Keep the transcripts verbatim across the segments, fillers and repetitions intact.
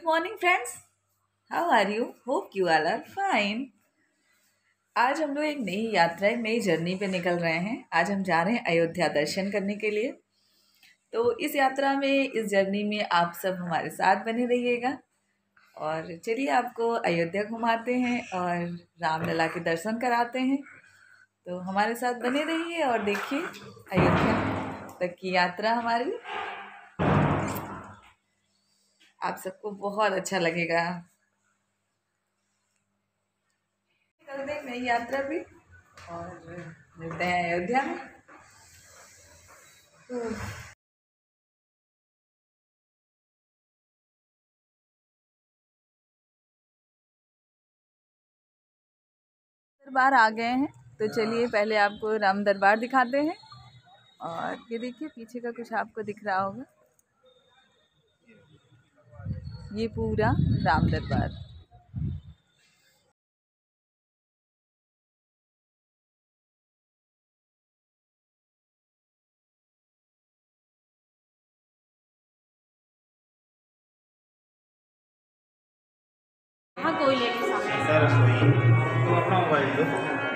Morning friends, how are you? Hope you all are fine. आज हम लोग एक नई यात्रा, एक नई जर्नी पे निकल रहे हैं। आज हम जा रहे हैं अयोध्या दर्शन करने के लिए। तो इस यात्रा में, इस जर्नी में आप सब हमारे साथ बने रहिएगा और चलिए आपको अयोध्या घुमाते हैं और रामलला के दर्शन कराते हैं। तो हमारे साथ बने रहिए और देखिए अयोध्या तक की यात्रा हमारी। आप सबको बहुत अच्छा लगेगा। चलते हैं नई यात्रा भी और मिलते हैं अयोध्या में। तो दरबार आ गए हैं, तो चलिए पहले आपको राम दरबार दिखाते हैं। और ये देखिए पीछे का कुछ आपको दिख रहा होगा, ये पूरा राम दरबार। हाँ कोई लेके सामने सर रसोई तो अपना मोबाइल दो।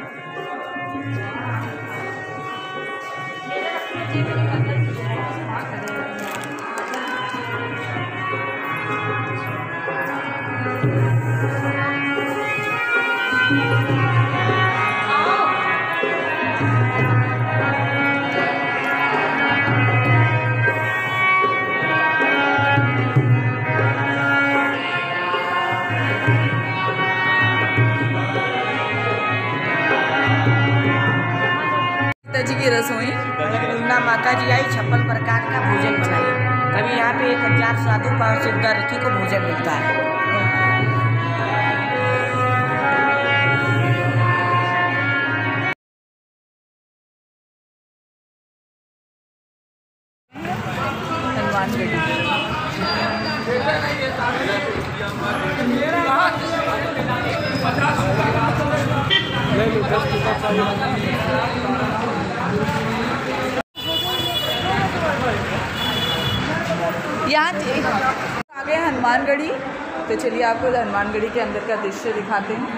जी की रसोई पूर्णा माता जी आई, छप्पन प्रकार का भोजन बनाई। कभी यहाँ पे एक हजार साधु पाँच सौ रथी को भोजन मिलता है। हनुमानगढ़ी यहाँ आ गए हनुमानगढ़ी। तो चलिए आपको हनुमानगढ़ी के अंदर का दृश्य दिखाते हैं।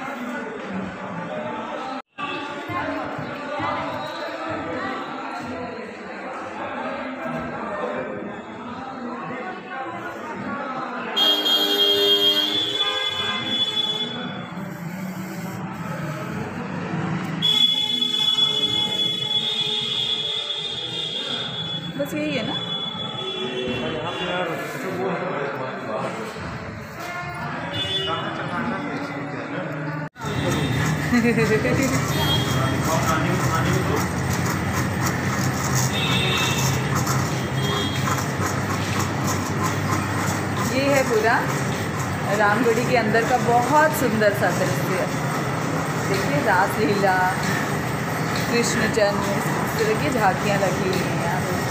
बस यही है ना। ये है पूरा रामगढ़ी के अंदर का बहुत सुंदर सा दृश्य। देखिए रासलीला, कृष्ण जन्म, इस तरह की झांकियाँ लगी हुई हैं यहाँ पे।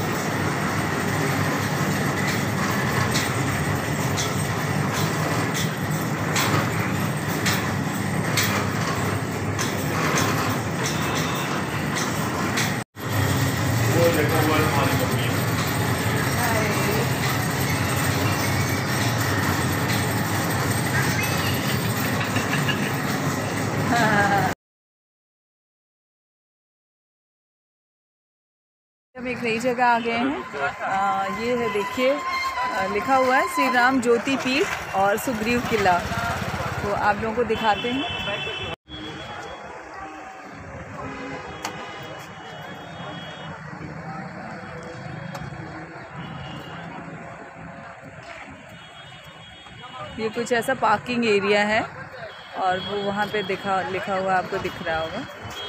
हम एक नई जगह आ गए हैं। आ, ये है देखिए, लिखा हुआ है श्री राम ज्योति पीठ और सुग्रीव किला। तो आप लोगों को दिखाते हैं। ये कुछ ऐसा पार्किंग एरिया है और वो वहाँ पे दिखा लिखा हुआ आपको दिख रहा होगा।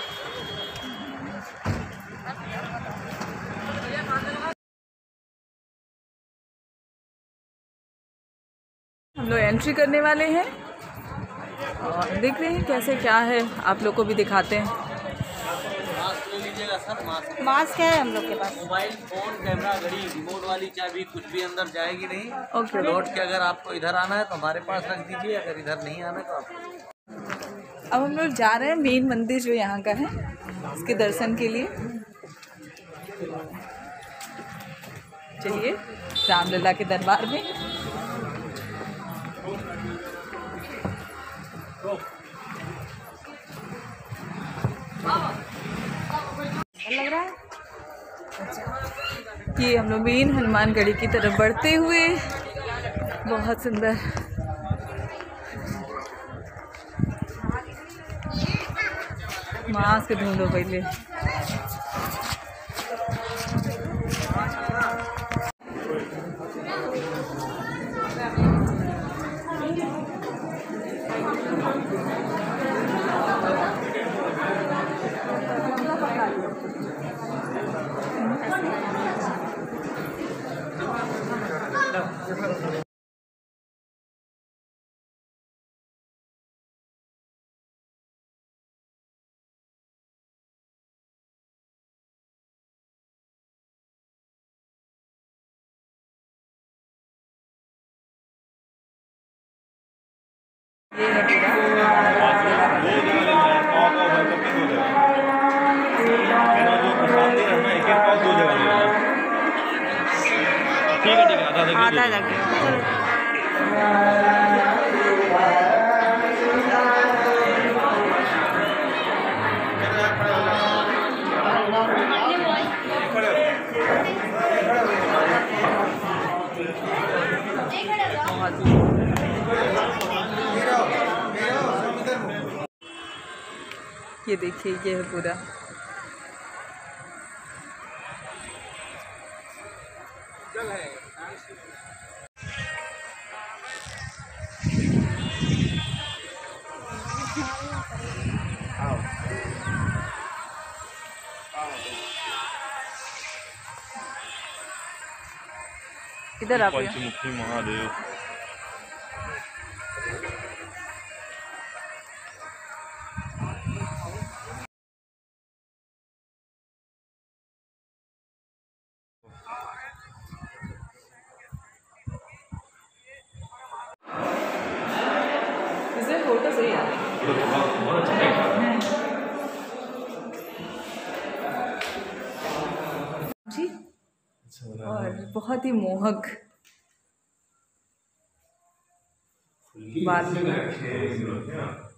हम लोग एंट्री करने वाले हैं और देख रहे हैं कैसे क्या है, आप लोग को भी दिखाते हैं। मास्क ले लीजिएगा सर। मास्क मास्क है हम लोग के पास। मोबाइल फोन कैमरा घड़ी रिमोट वाली चाबी कुछ भी अंदर जाएगी नहीं। ओके। लौट के अगर आपको इधर आना है तो हमारे पास रख दीजिए, अगर इधर नहीं आना तो आप। अब हम लोग जा रहे हैं मेन मंदिर जो यहाँ का है, इसके दर्शन के लिए। चलिए रामलला के दरबार में। देखिए हम लोग मेन हनुमानगढ़ी की तरफ बढ़ते हुए, बहुत सुंदर। मास्क ढूंढो पहले। ये है आधा लगे ये देखिए, ये है पूरा। इधर आप पंचमुखी महादेव। इसमें फोटो सही है जी, और बहुत ही मोहक बाल।